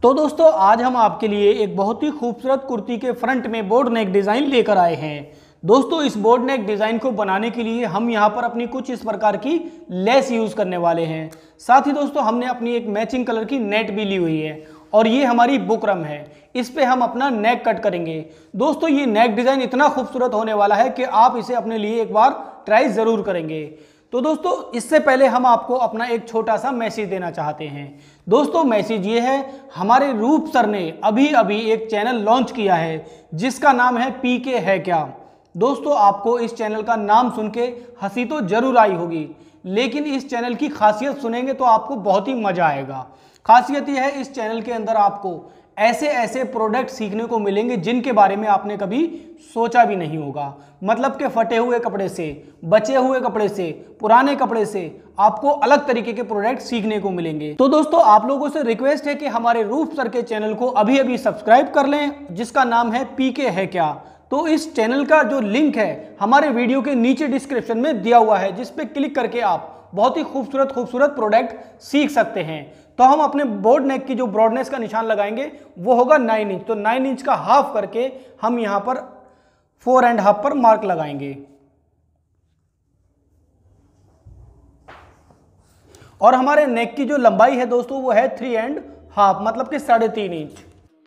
तो दोस्तों आज हम आपके लिए एक बहुत ही खूबसूरत कुर्ती के फ्रंट में बोर्ड नेक डिज़ाइन लेकर आए हैं। दोस्तों इस बोर्ड नेक डिज़ाइन को बनाने के लिए हम यहाँ पर अपनी कुछ इस प्रकार की लेस यूज़ करने वाले हैं। साथ ही दोस्तों हमने अपनी एक मैचिंग कलर की नेट भी ली हुई है और ये हमारी बुकरम है। इस पे हम अपना नेक कट करेंगे। दोस्तों ये नेक डिज़ाइन इतना खूबसूरत होने वाला है कि आप इसे अपने लिए एक बार ट्राई ज़रूर करेंगे। तो दोस्तों इससे पहले हम आपको अपना एक छोटा सा मैसेज देना चाहते हैं। दोस्तों मैसेज ये है, हमारे रूप सर ने अभी अभी एक चैनल लॉन्च किया है जिसका नाम है पीके है क्या। दोस्तों आपको इस चैनल का नाम सुन के हंसी तो जरूर आई होगी, लेकिन इस चैनल की खासियत सुनेंगे तो आपको बहुत ही मजा आएगा। खासियत यह है इस चैनल के अंदर आपको ऐसे ऐसे प्रोडक्ट सीखने को मिलेंगे जिनके बारे में आपने कभी सोचा भी नहीं होगा। मतलब कि फटे हुए कपड़े से, बचे हुए कपड़े से, पुराने कपड़े से आपको अलग तरीके के प्रोडक्ट सीखने को मिलेंगे। तो दोस्तों आप लोगों से रिक्वेस्ट है कि हमारे रूप सर के चैनल को अभी अभी सब्सक्राइब कर लें जिसका नाम है पीके है क्या। तो इस चैनल का जो लिंक है हमारे वीडियो के नीचे डिस्क्रिप्शन में दिया हुआ है, जिस पे क्लिक करके आप बहुत ही खूबसूरत खूबसूरत प्रोडक्ट सीख सकते हैं। तो हम अपने बोर्ड नेक की जो ब्रॉडनेस का निशान लगाएंगे वो होगा 9 इंच। तो 9 इंच का हाफ करके हम यहां पर 4.5 पर मार्क लगाएंगे और हमारे नेक की जो लंबाई है दोस्तों वो है 3.5 मतलब कि 3.5 इंच।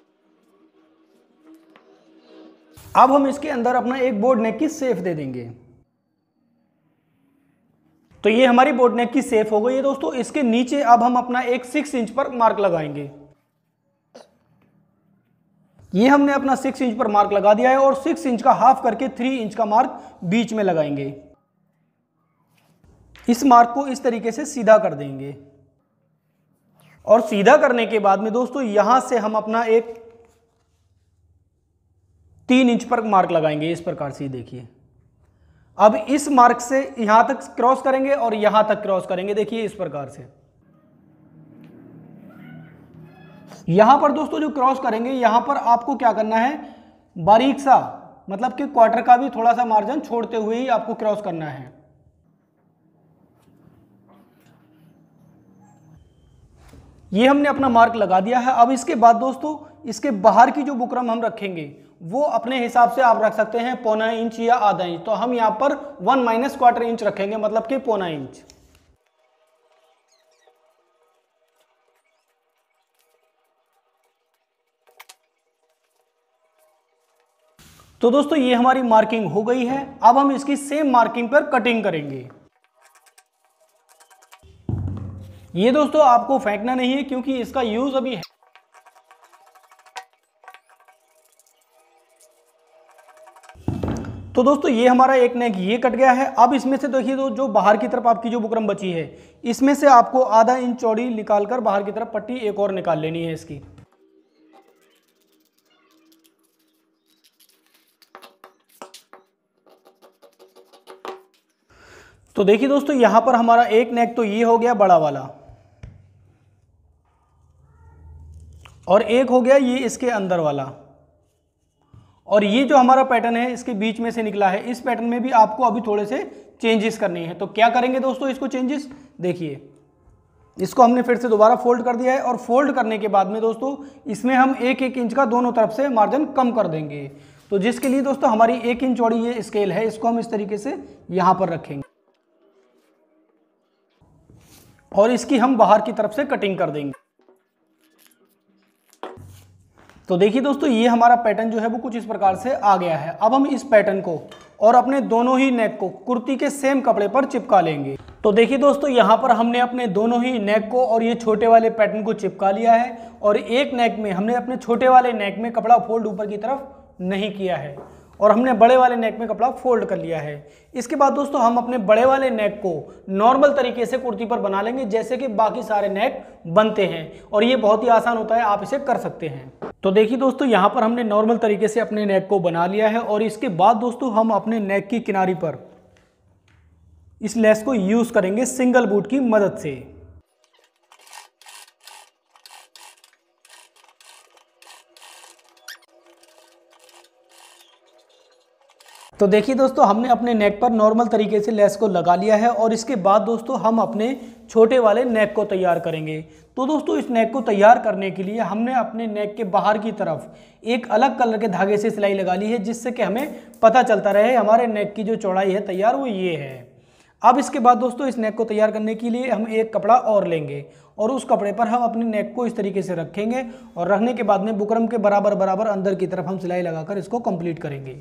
अब हम इसके अंदर अपना एक बोर्ड नेक की शेप दे देंगे। तो ये हमारी बोर्ड नेक की शेप हो गई है दोस्तों। इसके नीचे अब हम अपना एक 6 इंच पर मार्क लगाएंगे। ये हमने अपना 6 इंच पर मार्क लगा दिया है और 6 इंच का हाफ करके 3 इंच का मार्क बीच में लगाएंगे। इस मार्क को इस तरीके से सीधा कर देंगे और सीधा करने के बाद में दोस्तों यहां से हम अपना एक 3 इंच पर मार्क लगाएंगे। इस प्रकार से देखिए, अब इस मार्क से यहां तक क्रॉस करेंगे और यहां तक क्रॉस करेंगे। देखिए इस प्रकार से यहां पर दोस्तों जो क्रॉस करेंगे यहां पर आपको क्या करना है, बारीक सा मतलब कि क्वार्टर का भी थोड़ा सा मार्जिन छोड़ते हुए ही आपको क्रॉस करना है। ये हमने अपना मार्क लगा दिया है। अब इसके बाद दोस्तों इसके बाहर की जो बुकरम हम रखेंगे वो अपने हिसाब से आप रख सकते हैं 0.25 इंच या आधा इंच। तो हम यहां पर 1 - क्वार्टर इंच रखेंगे, मतलब कि 0.25 इंच। तो दोस्तों ये हमारी मार्किंग हो गई है। अब हम इसकी सेम मार्किंग पर कटिंग करेंगे। ये दोस्तों आपको फेंकना नहीं है क्योंकि इसका यूज अभी है। तो दोस्तों ये हमारा एक नेक ये कट गया है। अब इसमें से देखिए तो जो बाहर की तरफ आपकी जो बुकरम बची है इसमें से आपको आधा इंच चौड़ी निकालकर बाहर की तरफ पट्टी एक और निकाल लेनी है इसकी। तो देखिए दोस्तों यहां पर हमारा एक नेक तो ये हो गया बड़ा वाला और एक हो गया ये इसके अंदर वाला, और ये जो हमारा पैटर्न है इसके बीच में से निकला है। इस पैटर्न में भी आपको अभी थोड़े से चेंजेस करने हैं। तो क्या करेंगे दोस्तों इसको चेंजेस, देखिए इसको हमने फिर से दोबारा फोल्ड कर दिया है और फोल्ड करने के बाद में दोस्तों इसमें हम 1-1 इंच का दोनों तरफ से मार्जिन कम कर देंगे। तो जिसके लिए दोस्तों हमारी 1 इंच चौड़ी ये स्केल है, इसको हम इस तरीके से यहां पर रखेंगे और इसकी हम बाहर की तरफ से कटिंग कर देंगे। तो देखिए दोस्तों ये हमारा पैटर्न जो है वो कुछ इस प्रकार से आ गया है। अब हम इस पैटर्न को और अपने दोनों ही नेक को कुर्ती के सेम कपड़े पर चिपका लेंगे। तो देखिए दोस्तों यहाँ पर हमने अपने दोनों ही नेक को और ये छोटे वाले पैटर्न को चिपका लिया है और एक नेक में हमने अपने छोटे वाले नेक में कपड़ा फोल्ड ऊपर की तरफ नहीं किया है और हमने बड़े वाले नेक में कपड़ा फोल्ड कर लिया है। इसके बाद दोस्तों हम अपने बड़े वाले नेक को नॉर्मल तरीके से कुर्ती पर बना लेंगे जैसे कि बाकी सारे नेक बनते हैं, और ये बहुत ही आसान होता है, आप इसे कर सकते हैं। तो देखिए दोस्तों यहाँ पर हमने नॉर्मल तरीके से अपने नेक को बना लिया है और इसके बाद दोस्तों हम अपने नेक की किनारी पर इस लेस को यूज करेंगे सिंगल बूट की मदद से। तो देखिए दोस्तों हमने अपने नेक पर नॉर्मल तरीके से लेस को लगा लिया है और इसके बाद दोस्तों हम अपने छोटे वाले नेक को तैयार करेंगे। तो दोस्तों इस नेक को तैयार करने के लिए हमने अपने नेक के बाहर की तरफ एक अलग कलर के धागे से सिलाई लगा ली है, जिससे कि हमें पता चलता रहे हमारे नेक की जो चौड़ाई है तैयार वो ये है। अब इसके बाद दोस्तों इस नेक को तैयार करने के लिए हम एक कपड़ा और लेंगे और उस कपड़े पर हम अपने नेक को इस तरीके से रखेंगे और रखने के बाद में बुकरम के बराबर बराबर अंदर की तरफ हम सिलाई लगाकर इसको कंप्लीट करेंगे।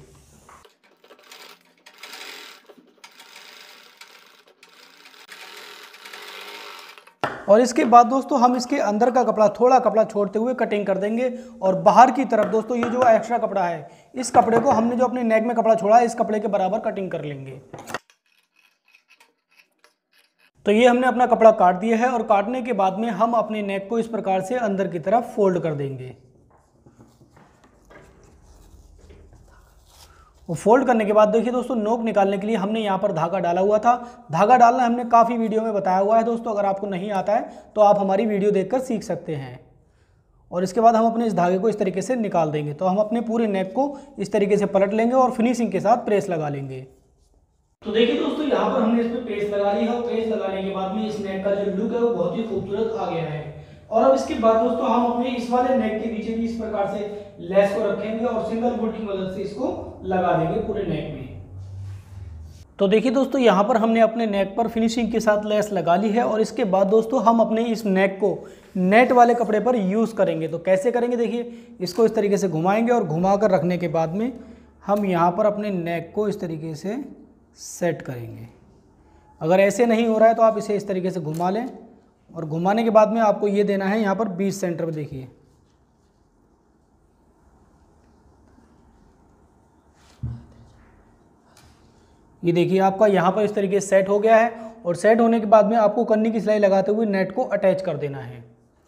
और इसके बाद दोस्तों हम इसके अंदर का कपड़ा थोड़ा कपड़ा छोड़ते हुए कटिंग कर देंगे और बाहर की तरफ दोस्तों ये जो एक्स्ट्रा कपड़ा है इस कपड़े को हमने जो अपने नेक में कपड़ा छोड़ा है इस कपड़े के बराबर कटिंग कर लेंगे। तो ये हमने अपना कपड़ा काट दिया है और काटने के बाद में हम अपने नेक को इस प्रकार से अंदर की तरफ फोल्ड कर देंगे। और फोल्ड करने के बाद देखिए दोस्तों नोक निकालने के लिए हमने यहाँ पर धागा डाला हुआ था। धागा डालना हमने काफ़ी वीडियो में बताया हुआ है दोस्तों, अगर आपको नहीं आता है तो आप हमारी वीडियो देखकर सीख सकते हैं। और इसके बाद हम अपने इस धागे को इस तरीके से निकाल देंगे। तो हम अपने पूरे नेक को इस तरीके से पलट लेंगे और फिनिशिंग के साथ प्रेस लगा लेंगे। तो देखिए दोस्तों यहाँ पर हमने इस पर प्रेस लगा ली है और प्रेस लगाने के बाद में इस नेक का जो लुक है वो बहुत ही खूबसूरत आ गया है। और अब इसके बाद दोस्तों हम अपने इस वाले नेक के पीछे भी इस प्रकार से लेस को रखेंगे और सिंगल बोल्ट की मदद से इसको लगा देंगे पूरे नेक में। तो देखिए दोस्तों यहाँ पर हमने अपने नेक पर फिनिशिंग के साथ लेस लगा ली है और इसके बाद दोस्तों हम अपने इस नेक को नेट वाले कपड़े पर यूज़ करेंगे। तो कैसे करेंगे, देखिए इसको इस तरीके से घुमाएंगे और घुमा कर रखने के बाद में हम यहाँ पर अपने नेक को इस तरीके से सेट करेंगे। अगर ऐसे नहीं हो रहा है तो आप इसे इस तरीके से घुमा लें और घुमाने के बाद में आपको ये देना है यहाँ पर 20 सेंटर पर। देखिए ये देखिए आपका यहाँ पर इस तरीके से सेट हो गया है और सेट होने के बाद में आपको कन्नी की सिलाई लगाते हुए नेट को अटैच कर देना है।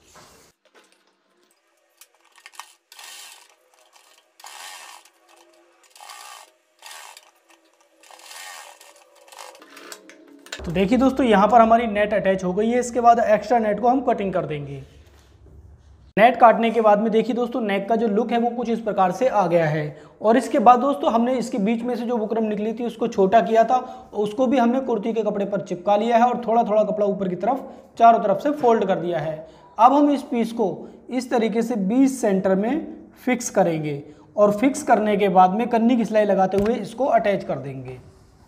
तो देखिए दोस्तों यहाँ पर हमारी नेट अटैच हो गई है। इसके बाद एक्स्ट्रा नेट को हम कटिंग कर देंगे। नेट काटने के बाद में देखिए दोस्तों नेक का जो लुक है वो कुछ इस प्रकार से आ गया है। और इसके बाद दोस्तों हमने इसके बीच में से जो बुकरम निकली थी उसको छोटा किया था, उसको भी हमने कुर्ती के कपड़े पर चिपका लिया है और थोड़ा थोड़ा कपड़ा ऊपर की तरफ चारों तरफ से फोल्ड कर दिया है। अब हम इस पीस को इस तरीके से 20 सेंटर में फिक्स करेंगे और फिक्स करने के बाद में कन्नी की सिलाई लगाते हुए इसको अटैच कर देंगे।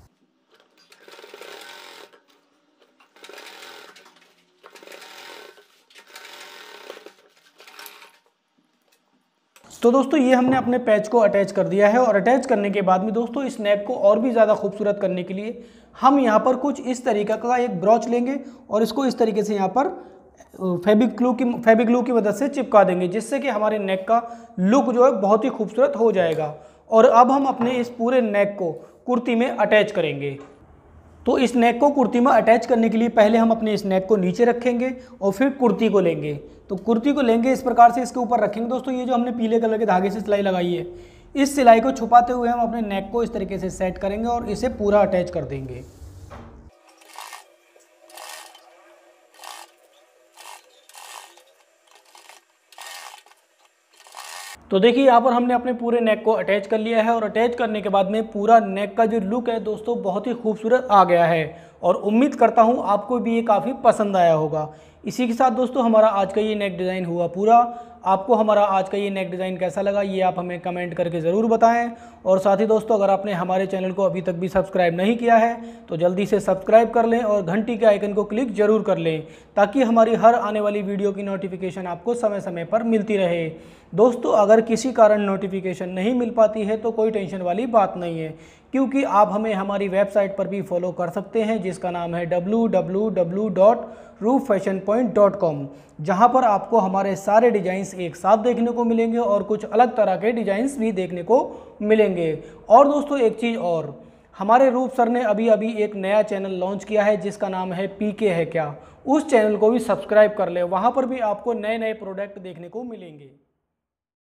तो दोस्तों ये हमने अपने पैच को अटैच कर दिया है और अटैच करने के बाद में दोस्तों इस नेक को और भी ज़्यादा खूबसूरत करने के लिए हम यहाँ पर कुछ इस तरीके का एक ब्रॉच लेंगे और इसको इस तरीके से यहाँ पर फेविक ग्लू की मदद से चिपका देंगे, जिससे कि हमारे नेक का लुक जो है बहुत ही खूबसूरत हो जाएगा। और अब हम अपने इस पूरे नेक को कुर्ती में अटैच करेंगे। तो इस नेक को कुर्ती में अटैच करने के लिए पहले हम अपने इस नेक को नीचे रखेंगे और फिर कुर्ती को लेंगे। तो कुर्ती को लेंगे इस प्रकार से इसके ऊपर रखेंगे। दोस्तों ये जो हमने पीले कलर के धागे से सिलाई लगाई है इस सिलाई को छुपाते हुए हम अपने नेक को इस तरीके से सेट करेंगे और इसे पूरा अटैच कर देंगे। तो देखिए यहाँ पर हमने अपने पूरे नेक को अटैच कर लिया है और अटैच करने के बाद में पूरा नेक का जो लुक है दोस्तों बहुत ही खूबसूरत आ गया है और उम्मीद करता हूँ आपको भी ये काफ़ी पसंद आया होगा। इसी के साथ दोस्तों हमारा आज का ये नेक डिज़ाइन हुआ पूरा। आपको हमारा आज का ये नेक डिज़ाइन कैसा लगा ये आप हमें कमेंट करके ज़रूर बताएं। और साथ ही दोस्तों अगर आपने हमारे चैनल को अभी तक भी सब्सक्राइब नहीं किया है तो जल्दी से सब्सक्राइब कर लें और घंटी के आइकन को क्लिक ज़रूर कर लें, ताकि हमारी हर आने वाली वीडियो की नोटिफिकेशन आपको समय समय पर मिलती रहे। दोस्तों अगर किसी कारण नोटिफिकेशन नहीं मिल पाती है तो कोई टेंशन वाली बात नहीं है, क्योंकि आप हमें हमारी वेबसाइट पर भी फॉलो कर सकते हैं जिसका नाम है www.roofashionpoint.com, जहां पर आपको हमारे सारे डिज़ाइंस एक साथ देखने को मिलेंगे और कुछ अलग तरह के डिज़ाइंस भी देखने को मिलेंगे। और दोस्तों एक चीज़ और, हमारे रूप सर ने अभी एक नया चैनल लॉन्च किया है जिसका नाम है पीके है क्या। उस चैनल को भी सब्सक्राइब कर ले, वहाँ पर भी आपको नए नए प्रोडक्ट देखने को मिलेंगे।